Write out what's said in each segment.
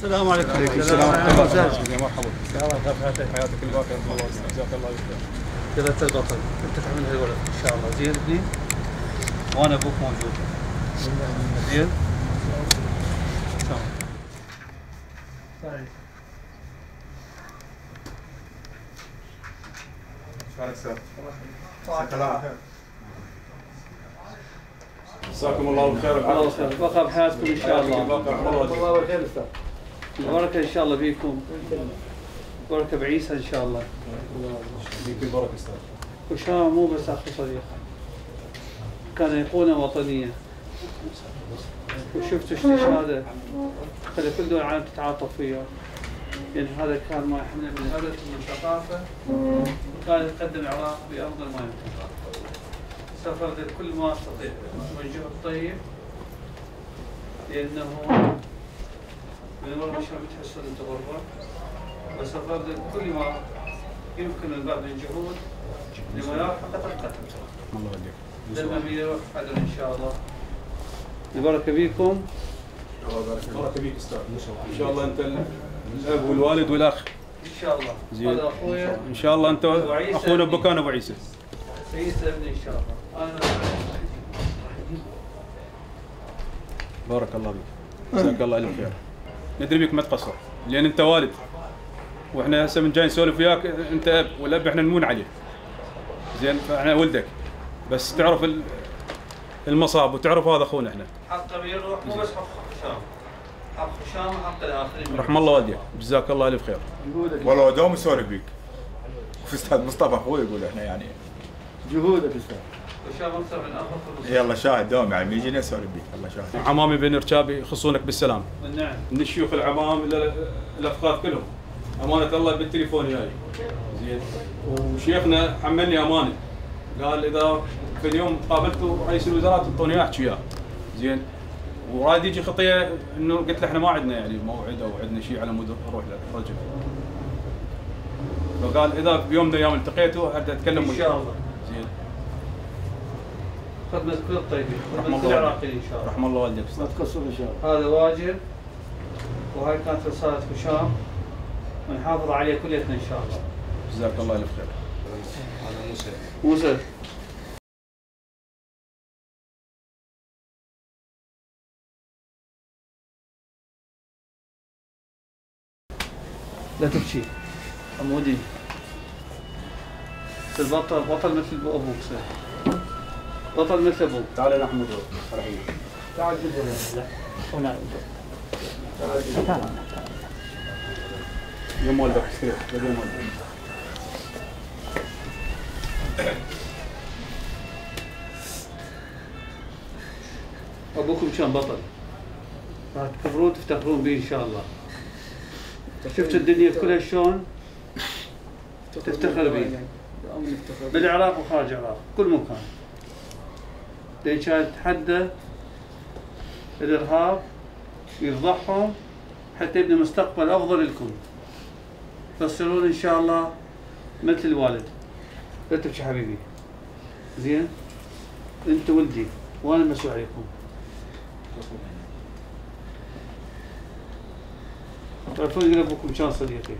السلام عليكم. وعليكم السلام ورحمة الله وبركاته. يا مرحبا. حياتك الباقية الله جزاك الله خير. جلالة البطل انت تحمل هالولد ان شاء الله. زين ابني وانا ابوك موجود. زين جزاكم الله بالخير. الله خير. بقى بحياتكم ان شاء الله. الله بالخير استاذ. البركه ان شاء الله فيكم. بركه بعيسى ان شاء الله. فيك البركه استاذ. وشام مو بس اخو صديق، كان ايقونه وطنيه. وشفت استشهاده خلي كل دول العالم تتعاطف فيه. يعني هذا كان ما يحمل من هدف ومن ثقافه، وكان يقدم العراق بافضل ما يمكن. سافر كل ما استطيع توجهه الطيب، لانه من مره مش عم تحسن انت غربه، وسافر كل ما يمكن من باب الجهود لملاحقه القتل. الله يوديك. لما بيروح عدل ان شاء الله. البركه بيكم. بركه بيك استاذ. ان شاء الله انت الاب والوالد والاخ. ان شاء الله. زين. هذا اخويا. ان شاء الله انت اخونا بكان ابو عيسى. عيسى ابني ان شاء الله. انا بارك الله بك. جزاك الله الف خير. ندري بك ما تقصر لان انت والد. واحنا هسه من جاي نسولف وياك انت اب والاب احنا نمون عليه. زين فاحنا ولدك. بس تعرف المصاب وتعرف هذا اخونا احنا. حقه بيروح مو بس حق هشام. حق هشام وحق الاخرين. رحم الله والديك. جزاك الله الف خير. والله دوم يسولف بيك. استاذ مصطفى اخوي يقول احنا يعني جهودك استاذ. هشام اكثر من اخ. يلا شاهد دوم يعني يجينا يسولف بيك. الله شاهد. عمامي بن ركابي يخصونك بالسلام. نعم. من الشيوخ العمام الافخاذ كلهم. امانه الله بالتليفون جاي. زين. وشيخنا حملني امانه. قال اذا في اليوم قابلته رئيس الوزراء تعطوني احكي وياه. زين. وراد يجي خطيه انه قلت له احنا ما عندنا يعني موعد او عندنا شيء على مود اروح للرجل. فقال اذا بيوم من الايام التقيته اتكلم ان شاء الله. زين. خدمة كل الطيبين. رحم خدمة كل الله العراقيين ان شاء الله. رحم الله والديك. ما تقصر ان شاء الله. هذا واجب، وهاي كانت رسالة هشام، ونحافظ عليه كليتنا ان شاء الله. جزاك الله الف خير. موسى. لا تبكي حمودي. البطل بطل مثل ابوك صار. بطل مثل ابوك. تعال يا محمود رحيم. تعال جدا. هنا. يوم والدك كثير يوم والدك. ابوكم كان بطل، راح تكبرون تفتخرون به ان شاء الله. شفت الدنيا كلها شلون تفتخر به بالعراق وخارج العراق كل مكان. لان كانت تحدى الارهاب يفضحهم حتى يبني مستقبل افضل لكم. تصيرون ان شاء الله مثل الوالد. لا تبكي حبيبي. زين؟ انت ولدي وانا مسؤول عليكم. تعرفون يقول ابوكم كان صديقي.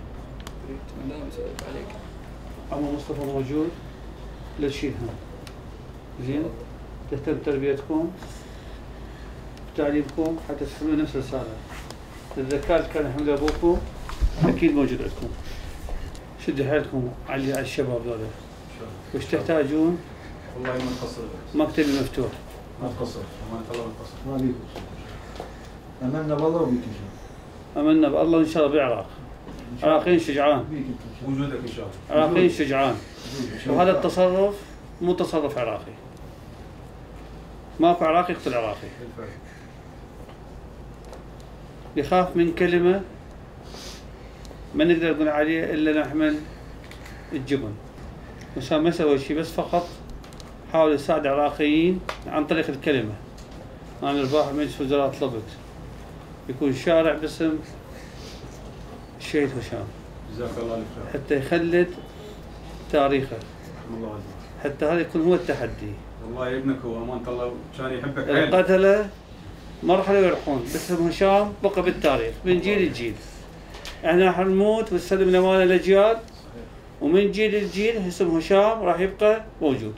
عمو مصطفى موجود لا تشيل هم. زين؟ تهتم بتربيتكم بتعليمكم حتى تحملون نفس الرسالة. الذكاء اللي كان يحمله ابوكم اكيد موجود عندكم. شدوا حيلكم على الشباب ذولا. وش تحتاجون؟ والله ما نقصر. مكتبي مفتوح. ما تقصر. امانه الله ما تقصر. ما بيكم. امنا بالله وبيك ان شاء الله. امنا بالله ان شاء الله بالعراق. عراقيين شجعان. بيك ان شاء وجودك ان شاء الله. عراقيين شجعان. الله. وهذا التصرف مو تصرف عراقي. ماكو عراقي يقتل عراقي. يخاف من كلمة ما نقدر نقول عليه إلا نحمل الجبن. عشان ما سوى شيء بس فقط حاول يساعد العراقيين عن طريق الكلمة. أنا البارح مجلس وزراء طلبت يكون شارع باسم الشهيد هشام. جزاك الله الف خير. حتى يخلد تاريخه. رحم الله والديك. حتى. حتى هذا يكون هو التحدي. والله ابنك هو امانه الله كان يحبك حيل. القتلة الله يبنك. القتلة ما راح يروحون، باسم هشام بقى بالتاريخ من جيل لجيل. احنا راح نموت ونسلم الامانه للاجيال، ومن جيل لجيل اسم هشام راح يبقى موجود.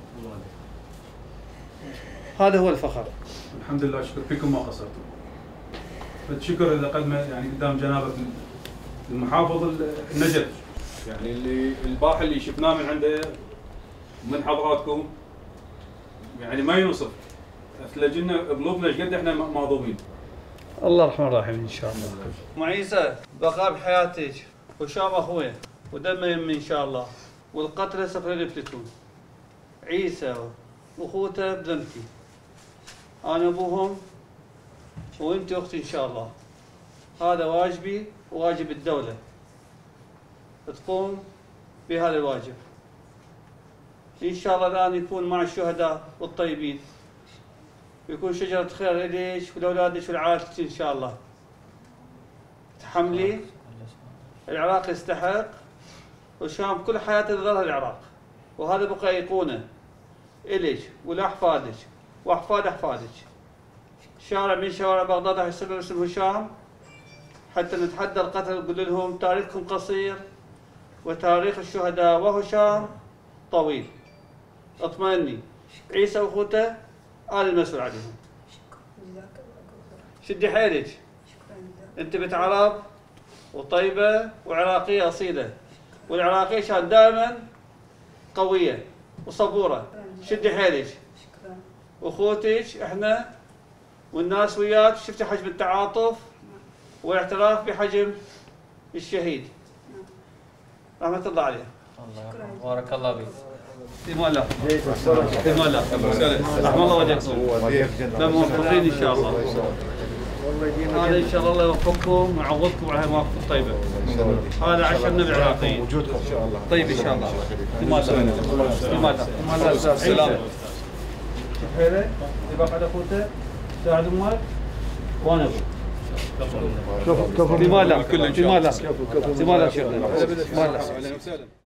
هذا هو الفخر. الحمد لله، شكر فيكم ما قصرتوا. الشكر اللي قدمه يعني قدام جنابك المحافظ النجف، يعني اللي الباحث اللي شفناه من عنده من حضراتكم يعني ما ينوصف. تلاقينا قلوبنا ايش قد احنا مهضومين. الله الرحمن الرحيم ان شاء الله. ام عيسى بقاء بحياتك، هشام اخوي ودمه يمي ان شاء الله، والقتله سوف يفلتون. عيسى واخوته بذمتي، انا ابوهم وانت اختي ان شاء الله. هذا واجبي وواجب الدوله تقوم بهذا الواجب. ان شاء الله الان يكون مع الشهداء والطيبين، ويكون شجرة خير لك ولأولادك ولعائلتك إن شاء الله. تحملي، العراق يستحق، وشام كل حياته ظلها العراق، وهذا بقى أيقونة إلك ولأحفادك وأحفاد أحفادك. شارع من شوارع بغداد راح يسمى باسم هشام، حتى نتحدى القتل ونقول لهم تاريخكم قصير وتاريخ الشهداء وهشام طويل. اطمئني، عيسى واخوته أنا المسؤول عليهم. شدي حيلك، انت بنت عرب وطيبه وعراقيه اصيله، والعراقيه كانت دائما قويه وصبوره. شدي حيلك، واخوتك احنا والناس وياك. شفتي حجم التعاطف والاعتراف بحجم الشهيد، رحمه الله عليه. بارك الله بك. فيما الله فيما الله رحم الله وجهكم، موفقين ان شاء الله. هذا ان شاء الله يوفقكم ويعوضكم على المواقف الطيبه. هذا عشرنا بالعراقيين وجودكم ان شاء الله طيب ان شاء الله. فيما الله فيما الله سلام. حيله اللي باقي على اخوته ساعد امك وانا ابوك. فيما الله فيما الله فيما الله شيخنا.